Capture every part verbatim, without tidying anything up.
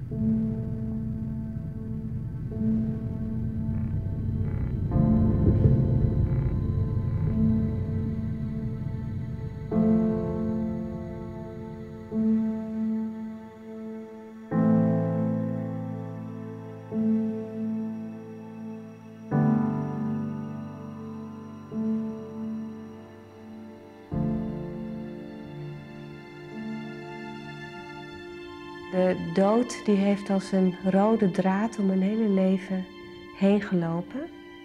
De dood die heeft als een rode draad om mijn hele leven heen gelopen.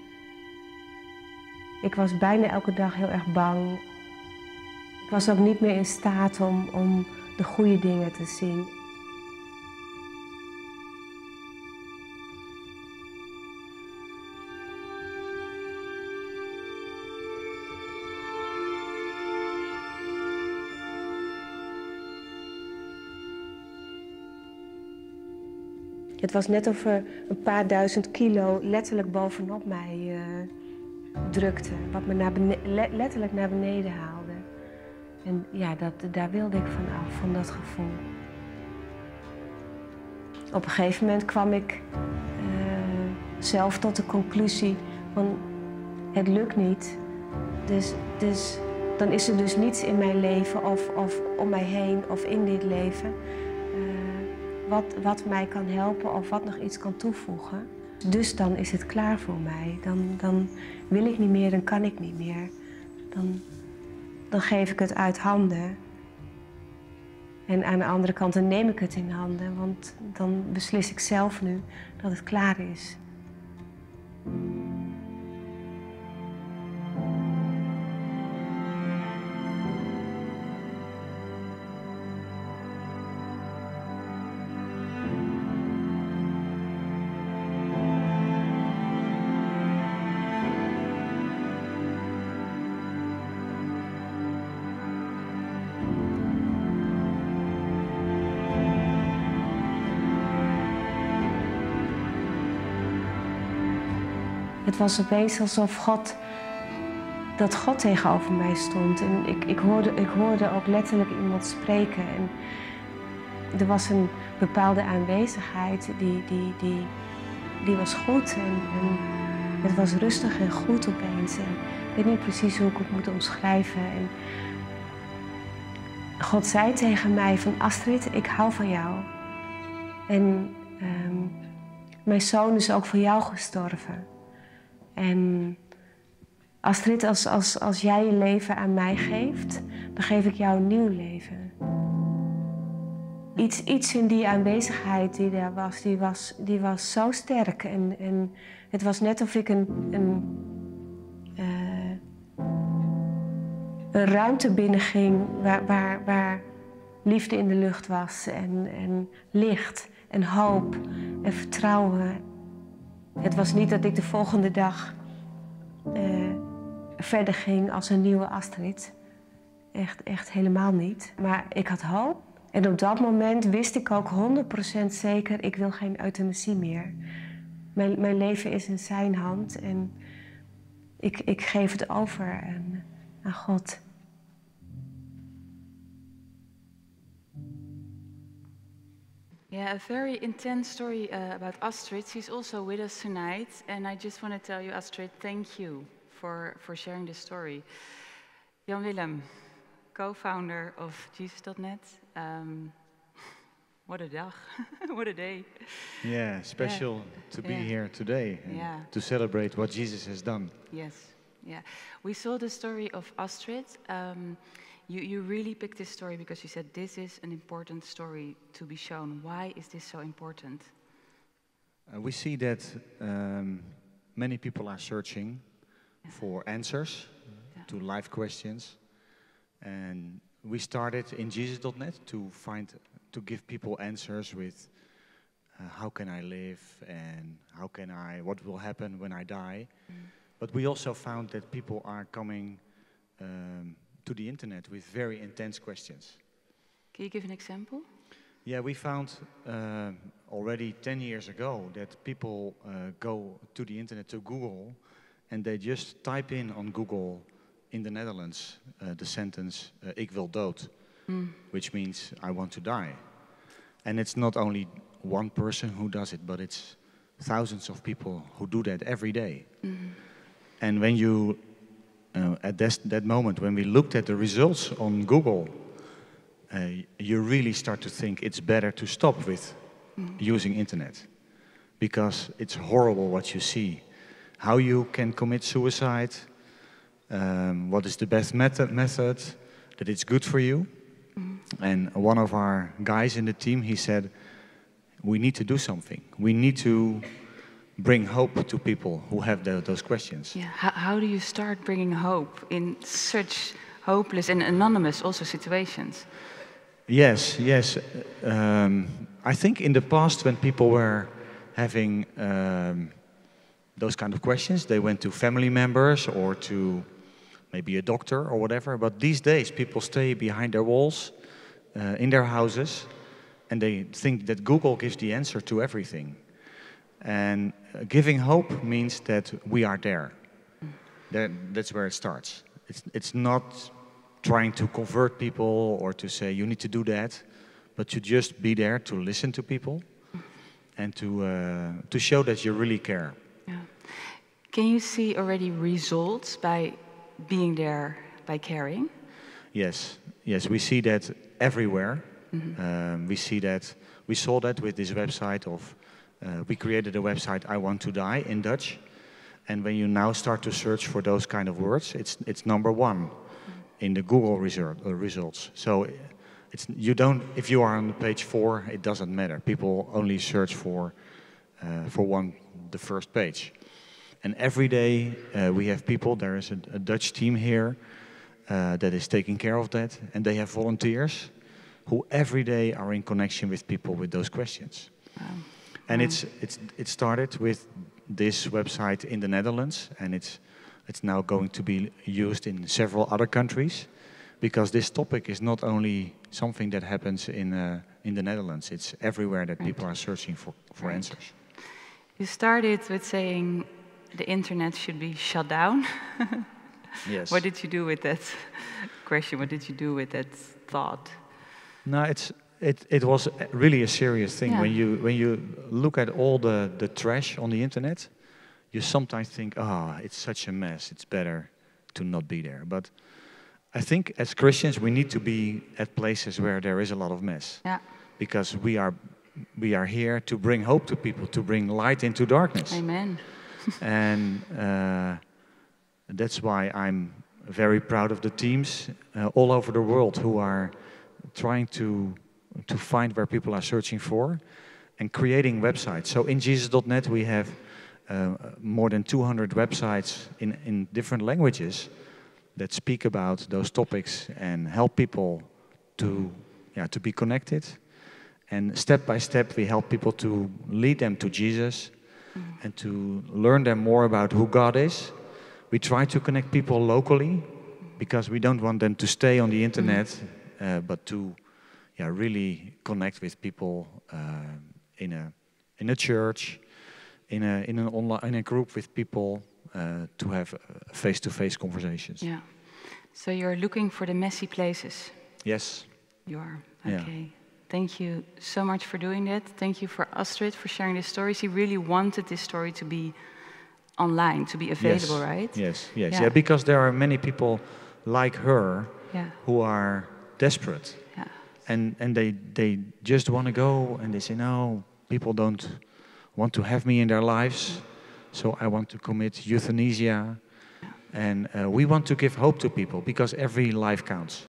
Ik was bijna elke dag heel erg bang. Ik was ook niet meer in staat om, om de goede dingen te zien. Het was net of er een paar duizend kilo letterlijk bovenop mij uh, drukte. Wat me naar le letterlijk naar beneden haalde. En ja, dat, daar wilde ik van af, van dat gevoel. Op een gegeven moment kwam ik uh, zelf tot de conclusie van het lukt niet. Dus, dus dan is er dus niets in mijn leven of, of om mij heen of in dit leven. Wat, wat mij kan helpen of wat nog iets kan toevoegen. Dus dan is het klaar voor mij. Dan, dan wil ik niet meer, dan kan ik niet meer. Dan, dan geef ik het uit handen. En aan de andere kant dan neem ik het in handen. Want dan beslis ik zelf nu dat het klaar is. Het was opeens alsof God, dat God tegenover mij stond. En ik, ik, hoorde, ik hoorde ook letterlijk iemand spreken. En er was een bepaalde aanwezigheid, die, die, die, die was goed. En, en het was rustig en goed opeens. En ik weet niet precies hoe ik het moet omschrijven. En God zei tegen mij van Astrid, ik hou van jou. En um, mijn zoon is ook voor jou gestorven. En Astrid, als, als, als jij je leven aan mij geeft, dan geef ik jou een nieuw leven. Iets, iets in die aanwezigheid die daar was, die was, die was zo sterk. En, en het was net of ik een, een, uh, een ruimte binnenging waar, waar, waar liefde in de lucht was. En, en licht en hoop en vertrouwen. Het was niet dat ik de volgende dag uh, verder ging als een nieuwe Astrid. Echt, echt helemaal niet. Maar ik had hoop. En op dat moment wist ik ook honderd procent zeker, ik wil geen euthanasie meer. Mijn, mijn leven is in zijn hand en ik, ik geef het over aan, aan God. Yeah, a very intense story uh, about Astrid. She's also with us tonight. And I just want to tell you, Astrid, thank you for, for sharing this story. Jan Willem, co-founder of Jesus dot net. Um, what a dag, what a day. Yeah, special yeah. to be yeah. here today and yeah. to celebrate what Jesus has done. Yes, yeah. We saw the story of Astrid. Um, You, you really picked this story because you said this is an important story to be shown. Why is this so important? Uh, we see that um, many people are searching yeah. for answers yeah. to life questions. And we started in Jesus dot net to find, to give people answers with uh, how can I live and how can I, what will happen when I die. Mm. But we also found that people are coming um, to the internet with very intense questions. Can you give an example? Yeah, we found uh, already ten years ago that people uh, go to the internet, to Google, and they just type in on Google in the Netherlands uh, the sentence, uh, ik wil dood, mm. which means I want to die. And it's not only one person who does it, but it's thousands of people who do that every day. Mm-hmm. And when you, uh, at this, that moment, when we looked at the results on Google, uh, you really start to think it's better to stop with mm-hmm. using internet. Because it's horrible what you see. How you can commit suicide, um, what is the best method, method, that it's good for you. Mm-hmm. And one of our guys in the team, he said, we need to do something. We need to bring hope to people who have the, those questions. Yeah. How, how do you start bringing hope in such hopeless and anonymous also situations? Yes, yes. Um, I think in the past when people were having um, those kind of questions, they went to family members or to maybe a doctor or whatever. But these days, people stay behind their walls, uh, in their houses, and they think that Google gives the answer to everything. And uh, giving hope means that we are there. That, that's where it starts. It's, it's not trying to convert people or to say you need to do that, but to just be there to listen to people. And to, uh, to show that you really care. Yeah. Can you see already results by being there, by caring? Yes, yes, we see that everywhere. Mm-hmm. um, we see that, we saw that with this website of, uh, we created a website, I Want to Die, in Dutch. And when you now start to search for those kind of words, it's, it's number one mm-hmm. in the Google result, uh, results. So. It's, you don't, if you are on page four, it doesn't matter. People only search for, uh, for one, the first page. And every day uh, we have people, there is a, a Dutch team here uh, that is taking care of that. And they have volunteers who every day are in connection with people with those questions. Wow. And wow. It's, it's, it started with this website in the Netherlands. And it's, it's now going to be used in several other countries. Because this topic is not only something that happens in, uh, in the Netherlands, it's everywhere that right. people are searching for, for right. answers. You started with saying the internet should be shut down. Yes. What did you do with that question? What did you do with that thought? No, it's, it, it was really a serious thing. Yeah. When you, when you look at all the, the trash on the internet, you sometimes think, ah, oh, it's such a mess, it's better to not be there. But I think as Christians we need to be at places where there is a lot of mess. Yeah. Because we are we are here to bring hope to people, to bring light into darkness. Amen. And uh, that's why I'm very proud of the teams uh, all over the world who are trying to to find where people are searching for and creating websites. So in Jesus dot net we have uh, more than two hundred websites in, in different languages that speak about those topics and help people to, yeah, to be connected. And step by step, we help people to lead them to Jesus mm-hmm. and to learn them more about who God is. We try to connect people locally because we don't want them to stay on the internet, mm-hmm. uh, but to, yeah, really connect with people uh, in a in a church, in a in an online in a group with people. Uh, to have uh, face-to-face conversations. Yeah. So you're looking for the messy places. Yes. You are. Okay. Yeah. Thank you so much for doing that. Thank you for Astrid for sharing this story. She really wanted this story to be online, to be available, yes. right? Yes. Yes. Yeah. Yeah. Because there are many people like her yeah. who are desperate. Yeah. And and they they just want to go and they say no, people don't want to have me in their lives. So I want to commit euthanasia, and uh, we want to give hope to people because every life counts.